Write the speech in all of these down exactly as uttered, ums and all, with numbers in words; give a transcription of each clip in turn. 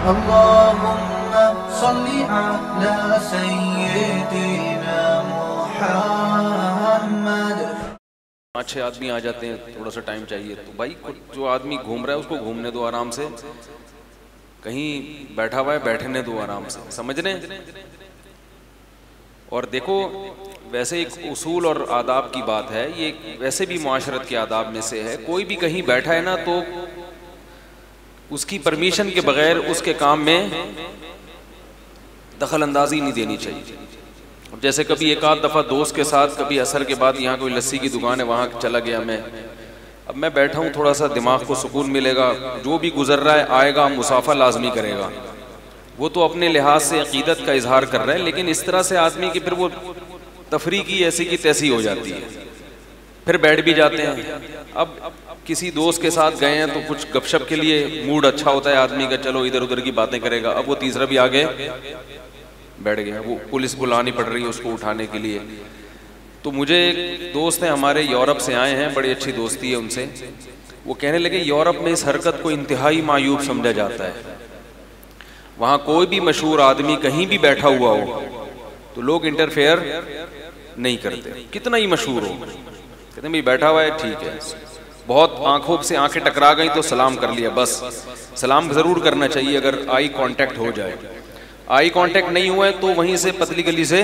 اللهم صل على سيدنا محمد. پانچ چھ آدمی آ جاتے ہیں، تھوڑا سا ٹائم چاہیے، تو بھائی جو آدمی گھوم رہا ہے اس کو گھومنے دو آرام سے، کہیں بیٹھا ہوا ہے بیٹھنے دو آرام سے، سمجھ رہے ہیں؟ اور دیکھو ویسے ایک اصول اور آداب کی بات ہے، یہ ویسے بھی معاشرت کے آداب میں سے ہے، کوئی بھی کہیں بیٹھا ہے نا تو اس کی پرمیشن کے بغیر اس کے کام میں دخل اندازی نہیں دینی چاہیے. جیسے کبھی ایک آدھ دفعہ دوست کے ساتھ کبھی عصر کے بعد یہاں کوئی لسی کی دکان ہے وہاں چلا گیا میں، اب میں بیٹھا ہوں، تھوڑا سا دماغ کو سکون ملے گا، جو بھی گزر رہا ہے آئے گا مصافحہ لازمی کرے گا، وہ تو اپنے لحاظ سے عقیدت کا اظہار کر رہا ہے، لیکن اس طرح سے آدمی کی پھر وہ تفریح کی ایسی کی تیسی ہو جاتی ہے، پھر بیٹھ بھی جاتے ہیں. اب کسی دوست کے ساتھ گئے ہیں تو کچھ گپ شپ کے لیے موڈ اچھا ہوتا ہے آدمی کا، چلو ادھر ادھر کی باتیں کرے گا، اب وہ تیسرا بھی آگے بیٹھ گیا، وہ پولیس بلانی پڑ رہی ہے اس کو اٹھانے کے لیے. تو مجھے ایک دوست ہیں ہمارے یورپ سے آئے ہیں، بڑی اچھی دوستی ہے ان سے، وہ کہنے لگے یورپ میں اس حرکت کو انتہائی معیوب سمجھا جاتا ہے، وہاں کوئی بھی مشہور آدمی کہیں بھی بیٹھا ہوا ہو تو لوگ انٹرفیئر نہیں کرتے، کتنا ہی مشہور ہو، کہتے ہیں بھائی بیٹھا ہوا ہے ٹھیک ہے، بہت آنکھوں سے آنکھیں ٹکرا گئیں تو سلام کر لیا، بس سلام ضرور کرنا چاہیے اگر آئی کانٹیکٹ ہو جائے، آئی کانٹیکٹ نہیں ہوا ہے تو وہیں سے پتلی گلی سے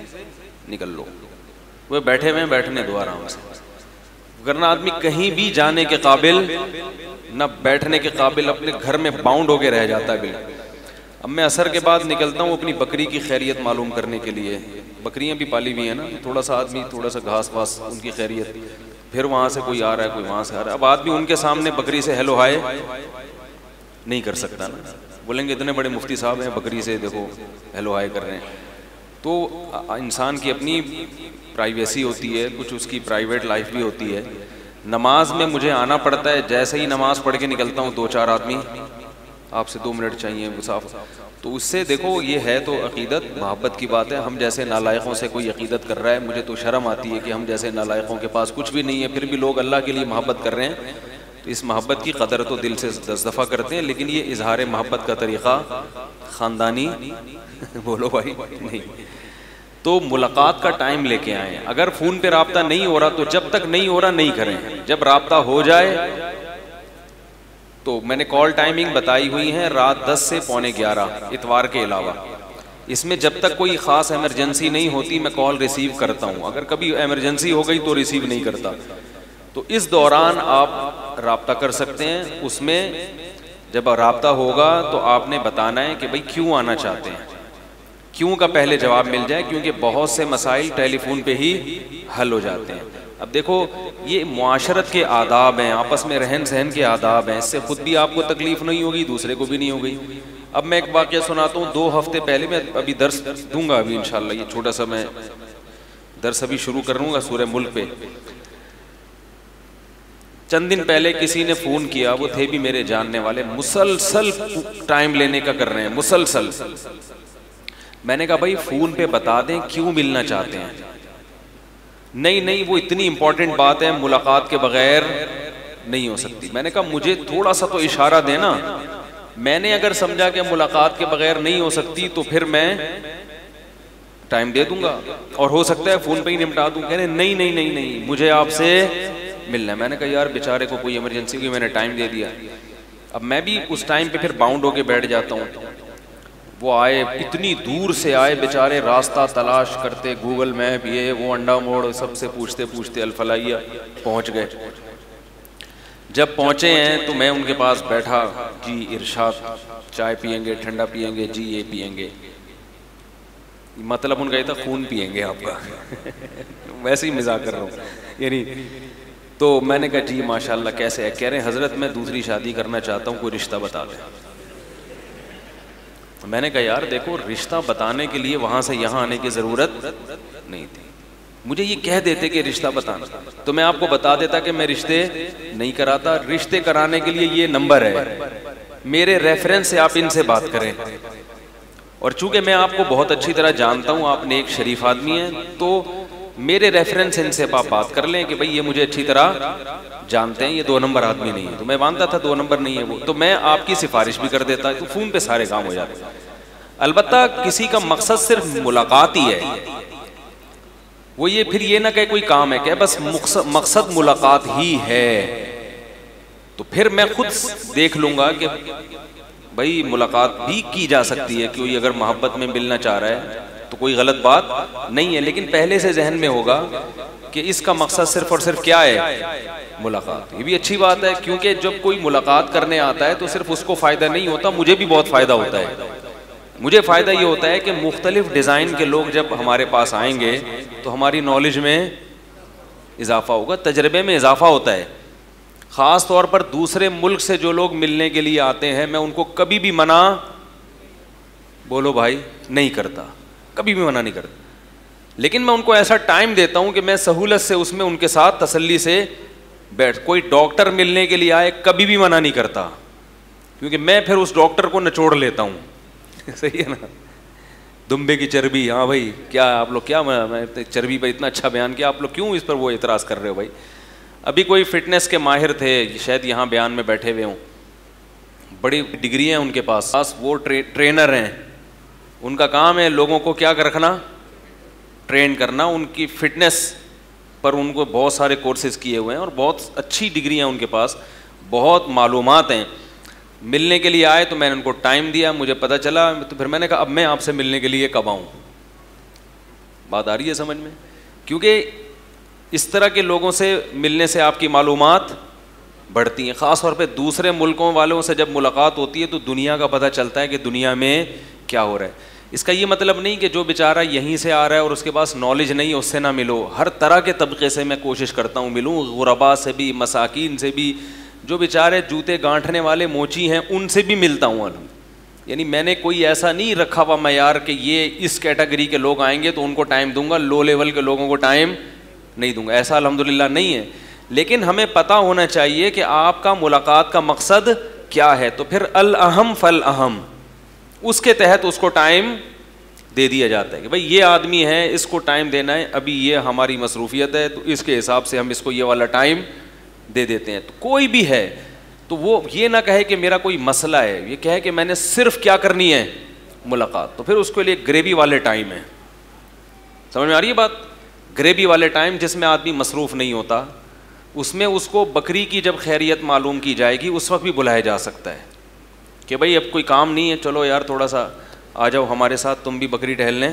نکل لو، وہ بیٹھے ہوئے بیٹھنے دو آرام سے، ورنہ آدمی کہیں بھی جانے کے قابل نہ بیٹھنے کے قابل، اپنے گھر میں باؤنڈ ہو کے رہ جاتا ہے بالکل. اب میں عصر کے بعد نکلتا ہوں اپنی بکری کی خیریت معلوم کرنے کے لیے، بکریاں بھی پالی ہوئی ہیں نا، تھوڑا سا آدمی تھوڑا سا گھاس واس ان کی خیریت، پھر وہاں سے کوئی آ رہا ہے کوئی وہاں سے آ رہا ہے، اب آدمی ان کے سامنے بکری سے ہیلو ہائے نہیں کر سکتا نا، بولیں گے اتنے بڑے مفتی صاحب ہیں بکری سے دیکھو ہیلو ہائے کر رہے ہیں. تو انسان کی اپنی پرائیویسی ہوتی ہے، کچھ اس کی پرائیویٹ لائف بھی ہوتی ہے. نماز میں مجھے آنا پڑتا ہے، جیسے ہی نماز پڑھ کے نکلتا ہوں دو چار آدمی آپ سے دو منٹ چاہیے مسافر، تو اس سے دیکھو یہ ہے تو عقیدت محبت کی بات ہے. ہم جیسے نالائقوں سے کوئی عقیدت کر رہا ہے، مجھے تو شرم آتی ہے کہ ہم جیسے نالائقوں کے پاس کچھ بھی نہیں ہے پھر بھی لوگ اللہ کے لیے محبت کر رہے ہیں، تو اس محبت کی قدر تو دل سے دس دفعہ کرتے ہیں، لیکن یہ اظہار محبت کا طریقہ خاندانی بولو بھائی نہیں. تو ملاقات کا ٹائم لے کے آئیں، اگر فون پہ رابطہ نہیں ہو رہا تو جب تک نہیں ہو رہا نہیں کریں، جب رابطہ ہو جائے تو میں نے کال ٹائمنگ بتائی ہوئی ہیں رات دس سے پونے گیارہ اتوار کے علاوہ، اس میں جب تک کوئی خاص ایمرجنسی نہیں ہوتی میں کال ریسیو کرتا ہوں، اگر کبھی ایمرجنسی ہو گئی تو ریسیو نہیں کرتا. تو اس دوران آپ رابطہ کر سکتے ہیں، اس میں جب رابطہ ہوگا تو آپ نے بتانا ہے کہ بھئی کیوں آنا چاہتے ہیں، کیوں کا پہلے جواب مل جائے، کیونکہ بہت سے مسائل ٹیلی فون پہ ہی حل ہو جاتے ہیں. اب دیکھو یہ معاشرت کے آداب ہیں، آپس میں رہن سہن کے آداب ہیں، اس سے خود بھی آپ کو تکلیف نہیں ہوگی دوسرے کو بھی نہیں ہوگی. اب میں ایک واقعہ سناتا ہوں، دو ہفتے پہلے میں ابھی درس دوں گا ابھی انشاءاللہ، یہ چھوٹا سا میں درس ابھی شروع کروں گا سورہ ملک پہ. چند دن پہلے کسی نے فون کیا، وہ تھے بھی میرے جاننے والے، مسلسل ٹائم لینے کا کر رہے ہیں مسلسل. میں نے کہا بھائی فون پہ بتا دیں کیوں ملنا چاہتے ہیں. نہیں نہیں وہ اتنی امپورٹنٹ بات ہے ملاقات کے بغیر نہیں ہو سکتی. میں نے کہا مجھے تھوڑا سا تو اشارہ دینا، میں نے اگر سمجھا کہ ملاقات کے بغیر نہیں ہو سکتی تو پھر میں ٹائم دے دوں گا اور ہو سکتا ہے فون پہ ہی نمٹا دوں. کہہ رہے نہیں نہیں نہیں نہیں مجھے آپ سے ملنا ہے. میں نے کہا یار بیچارے کو کوئی ایمرجنسی ہوئی، میں نے ٹائم دے دیا. اب میں بھی اس ٹائم پہ پھر باؤنڈ ہو کے بیٹھ جاتا ہوں. وہ آئے اتنی دور سے آئے بیچارے، راستہ تلاش کرتے، گوگل میپ یہ وہ انڈا موڑ سب سے پوچھتے پوچھتے الفلائیہ پہنچ گئے. جب پہنچے ہیں تو میں ان کے پاس بیٹھا، جی ارشاد، چائے پیئیں گے ٹھنڈا پیئیں گے؟ جی یہ پیئیں گے. مطلب ان کا یہ تھا خون پیئیں گے آپ کا ویسے ہی مزاق کر رہا ہوں یعنی. تو میں نے کہا جی ماشاءاللہ کیسے ہے؟ کہہ رہے ہیں حضرت میں دوسری شادی کرنا چاہتا ہوں، کوئی رشتہ بتا دیں. میں نے کہا یار دیکھو رشتہ بتانے کے لیے وہاں سے یہاں آنے کی ضرورت نہیں تھی، مجھے یہ کہہ دیتے کہ رشتہ بتانا تو میں آپ کو بتا دیتا کہ میں رشتے نہیں کراتا. رشتے کرانے کے لیے یہ نمبر ہے میرے ریفرنس سے، آپ ان سے بات کریں. اور چونکہ میں آپ کو بہت اچھی طرح جانتا ہوں، آپ نیک شریف آدمی ہیں، تو میرے ریفرنس ان سے آپ بات کر لیں کہ بھائی یہ مجھے اچھی طرح جانتے ہیں, یہ دو نمبر آدمی نہیں ہے. تو میں مانتا تھا دو نمبر نہیں ہے وہ, تو میں آپ کی سفارش بھی کر دیتا, تو فون پہ سارے کام ہو جاتے. البتہ کسی کا مقصد صرف ملاقات ہی ہے, وہ یہ پھر یہ نہ کہ کوئی کام ہے کہ بس مقصد ملاقات ہی ہے, تو پھر میں خود دیکھ لوں گا کہ بھائی ملاقات بھی کی جا سکتی ہے, کوئی اگر محبت میں ملنا چاہ رہا ہے تو کوئی غلط بات نہیں ہے, لیکن پہلے سے ذہن میں ہوگا کہ اس کا مقصد صرف اور صرف کیا ہے, ملاقات. یہ بھی اچھی بات ہے, کیونکہ جب کوئی ملاقات کرنے آتا ہے تو صرف اس کو فائدہ نہیں ہوتا, مجھے بھی بہت فائدہ ہوتا ہے. مجھے فائدہ یہ ہوتا ہے کہ مختلف ڈیزائن کے لوگ جب ہمارے پاس آئیں گے تو ہماری نالج میں اضافہ ہوگا, تجربے میں اضافہ ہوتا ہے. خاص طور پر دوسرے ملک سے جو لوگ ملنے کے لیے آتے ہیں, میں ان کو کبھی بھی منع بولو بھائی نہیں کرتا, کبھی بھی منع نہیں کرتا, لیکن میں ان کو ایسا ٹائم دیتا ہوں کہ میں سہولت سے اس میں ان کے ساتھ تسلی سے بیٹھ. کوئی ڈاکٹر ملنے کے لیے آئے کبھی بھی منع نہیں کرتا, کیونکہ میں پھر اس ڈاکٹر کو نچوڑ لیتا ہوں. صحیح ہے نا, دمبے کی چربی, ہاں بھائی کیا آپ لوگ, کیا میں چربی پہ اتنا اچھا بیان کیا, آپ لوگ کیوں اس پر وہ اعتراض کر رہے ہو بھائی. ابھی کوئی فٹنس کے ماہر تھے, شاید یہاں بیان میں بیٹھے ہوئے ہوں, بڑی ڈگری ہیں ان کے پاس, وہ ٹرینر ہیں, ان کا کام ہے لوگوں کو کیا رکھنا, ٹرین کرنا. ان کی فٹنس پر ان کو بہت سارے کورسز کیے ہوئے ہیں اور بہت اچھی ڈگری ہیں ان کے پاس, بہت معلومات ہیں. ملنے کے لیے آئے تو میں نے ان کو ٹائم دیا, مجھے پتہ چلا, تو پھر میں نے کہا اب میں آپ سے ملنے کے لیے کب آؤں. بات آ رہی ہے سمجھ میں, کیونکہ اس طرح کے لوگوں سے ملنے سے آپ کی معلومات بڑھتی ہیں. خاص طور پہ دوسرے ملکوں والوں سے جب ملاقات ہوتی ہے تو دنیا کا پتہ چلتا ہے کہ دنیا میں کیا ہو رہا ہے. اس کا یہ مطلب نہیں کہ جو بیچارہ یہیں سے آ رہا ہے اور اس کے پاس نالج نہیں ہے اس سے نہ ملو, ہر طرح کے طبقے سے میں کوشش کرتا ہوں ملوں, غربا سے بھی, مساکین سے بھی, جو بیچارے جوتے گانٹھنے والے موچی ہیں ان سے بھی ملتا ہوں. یعنی میں نے کوئی ایسا نہیں رکھا ہوا معیار کہ یہ اس کیٹیگری کے لوگ آئیں گے تو ان کو ٹائم دوں گا, لو لیول کے لوگوں کو ٹائم نہیں دوں گا, ایسا الحمدللہ نہیں ہے. لیکن ہمیں پتہ ہونا چاہیے کہ آپ کا ملاقات کا مقصد کیا ہے, تو پھر الاہم فالاہم, اس کے تحت اس کو ٹائم دے دیا جاتا ہے کہ بھائی یہ آدمی ہے, اس کو ٹائم دینا ہے, ابھی یہ ہماری مصروفیت ہے تو اس کے حساب سے ہم اس کو یہ والا ٹائم دے دیتے ہیں. تو کوئی بھی ہے تو وہ یہ نہ کہے کہ میرا کوئی مسئلہ ہے, یہ کہے کہ میں نے صرف کیا کرنی ہے, ملاقات. تو پھر اس کے لیے گریوی والے ٹائم ہے, سمجھ میں آ رہی ہے بات, گریوی والے ٹائم جس میں آدمی مصروف نہیں ہوتا, اس میں اس کو بکری کی جب خیریت معلوم کی جائے گی اس وقت بھی بلایا جا سکتا ہے کہ بھائی اب کوئی کام نہیں ہے, چلو یار تھوڑا سا آ جاؤ ہمارے ساتھ, تم بھی بکری ٹہل لیں,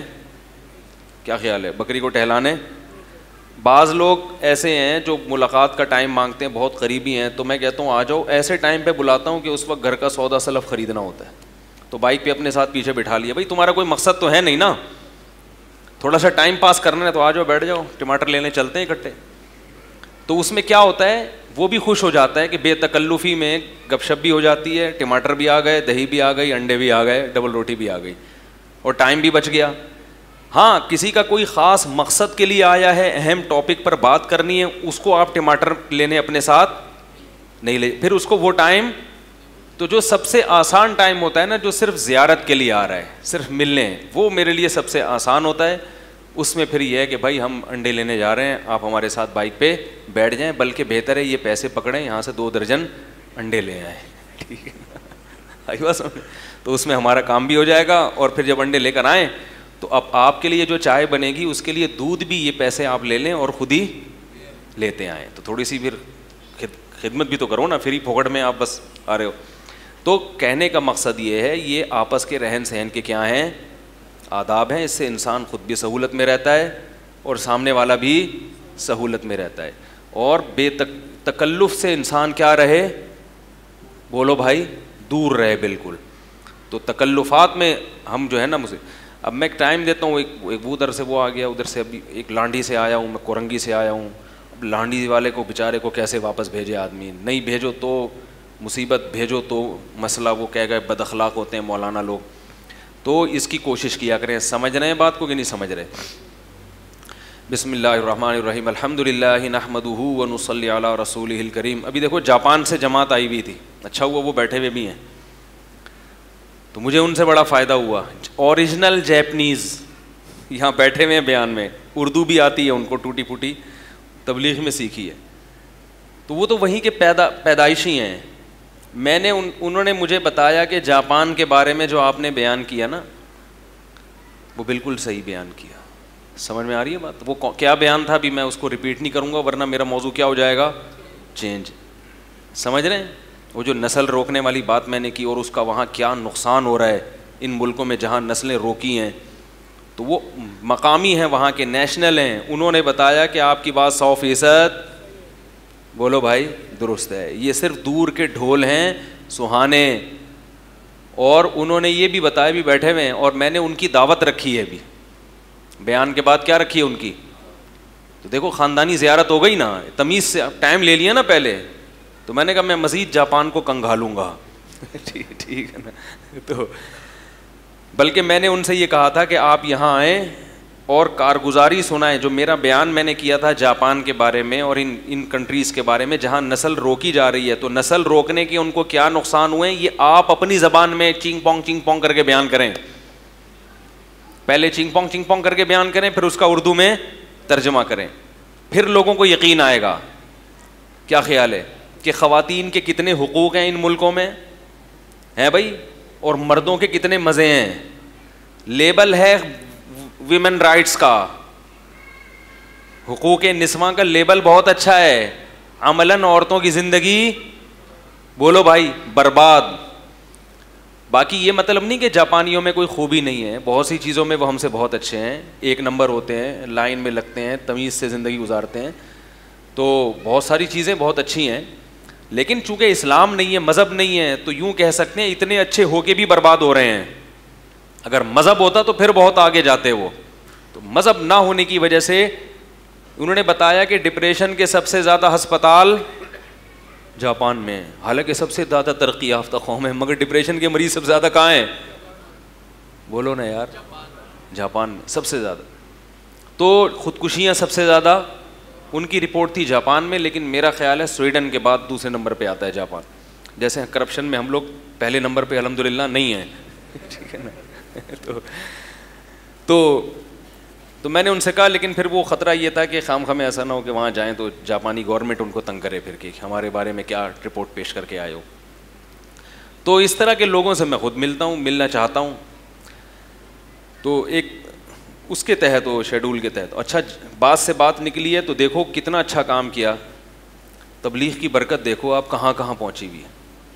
کیا خیال ہے, بکری کو ٹہلانے. بعض لوگ ایسے ہیں جو ملاقات کا ٹائم مانگتے ہیں, بہت قریبی ہیں, تو میں کہتا ہوں آ جاؤ, ایسے ٹائم پہ بلاتا ہوں کہ اس وقت گھر کا سودا سلف خریدنا ہوتا ہے, تو بائک پہ اپنے ساتھ پیچھے بٹھا لیا, بھائی تمہارا کوئی مقصد تو ہے نہیں نا, تھوڑا سا ٹائم پاس کرنا ہے تو آ جاؤ, بیٹھ جاؤ, ٹماٹر لینے چلتے ہیں اکٹھے. تو اس میں کیا ہوتا ہے, وہ بھی خوش ہو جاتا ہے کہ بے تکلفی میں گپ شپ بھی ہو جاتی ہے, ٹماٹر بھی آ گئے, دہی بھی آ گئی, انڈے بھی آ گئے, ڈبل روٹی بھی آ گئی, اور ٹائم بھی بچ گیا. ہاں کسی کا کوئی خاص مقصد کے لیے آیا ہے, اہم ٹاپک پر بات کرنی ہے, اس کو آپ ٹماٹر لینے اپنے ساتھ نہیں لے, پھر اس کو وہ ٹائم, تو جو سب سے آسان ٹائم ہوتا ہے نا, جو صرف زیارت کے لیے آ رہا ہے, صرف ملنے, وہ میرے لیے سب سے آسان ہوتا ہے. اس میں پھر یہ ہے کہ بھائی ہم انڈے لینے جا رہے ہیں, آپ ہمارے ساتھ بائک پہ بیٹھ جائیں, بلکہ بہتر ہے یہ پیسے پکڑیں, یہاں سے دو درجن انڈے لے آئیں, ٹھیک ہے, آئی بات سمجھ. تو اس میں ہمارا کام بھی ہو جائے گا, اور پھر جب انڈے لے کر آئیں تو اب آپ کے لیے جو چائے بنے گی اس کے لیے دودھ بھی یہ پیسے آپ لے لیں اور خود ہی لیتے آئیں, تو تھوڑی سی پھر خدمت بھی تو کرو نا, فری پھوکٹ میں آپ بس آ رہے ہو. تو کہنے کا مقصد یہ ہے, یہ آپس کے رہن سہن کے کیا ہیں, آداب ہیں, اس سے انسان خود بھی سہولت میں رہتا ہے اور سامنے والا بھی سہولت میں رہتا ہے, اور بے تکلف سے انسان کیا رہے, بولو بھائی, دور رہے بالکل. تو تکلفات میں ہم جو ہے نا, مجھے اب میں ایک ٹائم دیتا ہوں, ایک ادھر سے وہ آ گیا, ادھر سے ابھی ایک لانڈی سے آیا ہوں, میں کورنگی سے آیا ہوں, اب لانڈی والے کو بیچارے کو کیسے واپس بھیجے آدمی, نہیں بھیجو تو مصیبت, بھیجو تو مسئلہ, وہ کہہ گئے بد اخلاق ہوتے ہیں مولانا لوگ. تو اس کی کوشش کیا کریں, سمجھ رہے ہیں بات کو کہ نہیں سمجھ رہے. بسم اللہ الرحمن الرحیم, الحمد للہ نحمدہ ونصلی علی رسولہ الکریم. ابھی دیکھو جاپان سے جماعت آئی ہوئی تھی, اچھا ہوا وہ بیٹھے ہوئے بھی ہیں, تو مجھے ان سے بڑا فائدہ ہوا. اوریجنل جیپنیز یہاں بیٹھے ہوئے ہیں بیان میں, اردو بھی آتی ہے ان کو ٹوٹی پھوٹی, تبلیغ میں سیکھی ہے, تو وہ تو وہیں کے پیدا پیدائشی ہیں. میں نے ان انہوں نے مجھے بتایا کہ جاپان کے بارے میں جو آپ نے بیان کیا نا, وہ بالکل صحیح بیان کیا. سمجھ میں آ رہی ہے بات؟ وہ کیا بیان تھا ابھی میں اس کو ریپیٹ نہیں کروں گا ورنہ میرا موضوع کیا ہو جائے گا, چینج. سمجھ رہے ہیں؟ وہ جو نسل روکنے والی بات میں نے کی اور اس کا وہاں کیا نقصان ہو رہا ہے ان ملکوں میں جہاں نسلیں روکی ہیں, تو وہ مقامی ہیں, وہاں کے نیشنل ہیں, انہوں نے بتایا کہ آپ کی بات سو فیصد بولو بھائی درست ہے, یہ صرف دور کے ڈھول ہیں سہانے. اور انہوں نے یہ بھی بتایا, بھی بیٹھے ہوئے ہیں, اور میں نے ان کی دعوت رکھی ہے ابھی بیان کے بعد. کیا رکھی ہے ان کی؟ تو دیکھو خاندانی زیارت ہو گئی نا, تمیز سے ٹائم لے لیا نا پہلے, تو میں نے کہا میں مزید جاپان کو کنگھالوں گا. ٹھیک ہے نا. تو بلکہ میں نے ان سے یہ کہا تھا کہ آپ یہاں آئیں اور کارگزاری سنائیں. جو میرا بیان میں نے کیا تھا جاپان کے بارے میں اور ان ان کنٹریز کے بارے میں جہاں نسل روکی جا رہی ہے, تو نسل روکنے کے ان کو کیا نقصان ہوئے ہیں, یہ آپ اپنی زبان میں چینگ پونگ چینگ پونگ کر کے بیان کریں. پہلے چینگ پونگ چینگ پونگ کر کے بیان کریں, پھر اس کا اردو میں ترجمہ کریں, پھر لوگوں کو یقین آئے گا. کیا خیال ہے کہ خواتین کے کتنے حقوق ہیں ان ملکوں میں ہیں بھائی, اور مردوں کے کتنے مزے ہیں. لیبل ہے ویمن رائٹس کا, حقوق نسواں کا لیبل بہت اچھا ہے, عملاً عورتوں کی زندگی بولو بھائی برباد. باقی یہ مطلب نہیں کہ جاپانیوں میں کوئی خوبی نہیں ہے, بہت سی چیزوں میں وہ ہم سے بہت اچھے ہیں, ایک نمبر ہوتے ہیں, لائن میں لگتے ہیں, تمیز سے زندگی گزارتے ہیں, تو بہت ساری چیزیں بہت اچھی ہیں. لیکن چونکہ اسلام نہیں ہے, مذہب نہیں ہے, تو یوں کہہ سکتے ہیں اتنے اچھے ہو کے بھی برباد ہو رہے ہیں. اگر مذہب ہوتا تو پھر بہت آگے جاتے وہ. تو مذہب نہ ہونے کی وجہ سے انہوں نے بتایا کہ ڈپریشن کے سب سے زیادہ ہسپتال جاپان میں, حالانکہ سب سے زیادہ ترقی یافتہ قوم ہے, مگر ڈپریشن کے مریض سب سے زیادہ کہاں ہیں؟ بولو نا یار, جاپان میں سب سے زیادہ. تو خودکشیاں سب سے زیادہ ان کی رپورٹ تھی جاپان میں, لیکن میرا خیال ہے سویڈن کے بعد دوسرے نمبر پہ آتا ہے جاپان. جیسے کرپشن میں ہم لوگ پہلے نمبر پہ الحمدللہ نہیں ہیں, ٹھیک ہے نا. تو تو تو میں نے ان سے کہا, لیکن پھر وہ خطرہ یہ تھا کہ خام خواہ ایسا نہ ہو کہ وہاں جائیں تو جاپانی گورنمنٹ ان کو تنگ کرے پھر کہ ہمارے بارے میں کیا رپورٹ پیش کر کے آئے ہو. تو اس طرح کے لوگوں سے میں خود ملتا ہوں, ملنا چاہتا ہوں. تو ایک اس کے تحت وہ شیڈول کے تحت اچھا بات سے بات نکلی ہے, تو دیکھو کتنا اچھا کام کیا. تبلیغ کی برکت دیکھو آپ کہاں کہاں پہنچی ہوئی ہے.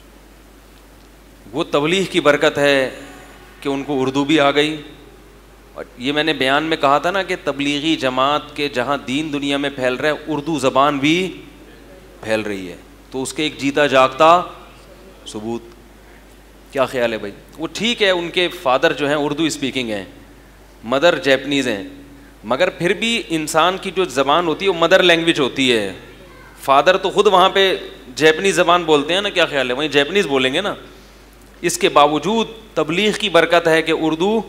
وہ تبلیغ کی برکت ہے کہ ان کو اردو بھی آ گئی. اور یہ میں نے بیان میں کہا تھا نا کہ تبلیغی جماعت کے جہاں دین دنیا میں پھیل رہا ہے, اردو زبان بھی پھیل رہی ہے, تو اس کے ایک جیتا جاگتا ثبوت. کیا خیال ہے بھائی؟ وہ ٹھیک ہے ان کے فادر جو ہیں اردو اسپیکنگ ہیں, مدر جیپنیز ہیں, مگر پھر بھی انسان کی جو زبان ہوتی ہے وہ مدر لینگویج ہوتی ہے. فادر تو خود وہاں پہ جیپنیز زبان بولتے ہیں نا, کیا خیال ہے وہیں جیپنیز بولیں گے نا. اس کے باوجود تبلیغ کی برکت ہے کہ اردو,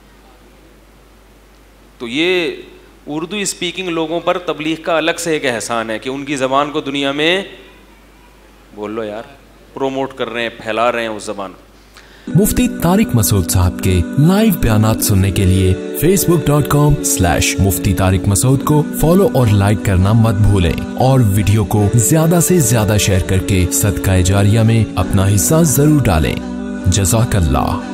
تو یہ اردو اسپیکنگ لوگوں پر تبلیغ کا الگ سے ایک احسان ہے کہ ان کی زبان کو دنیا میں بول لو یار پروموٹ کر رہے ہیں, پھیلا رہے ہیں اس زبان. مفتی طارق مسعود صاحب کے لائیو بیانات سننے کے لیے Facebook dot com slash Mufti Tariq Masood کو فالو اور لائک کرنا مت بھولیں, اور ویڈیو کو زیادہ سے زیادہ شیئر کر کے صدقہ جاریہ میں اپنا حصہ ضرور ڈالیں. جزاک اللہ.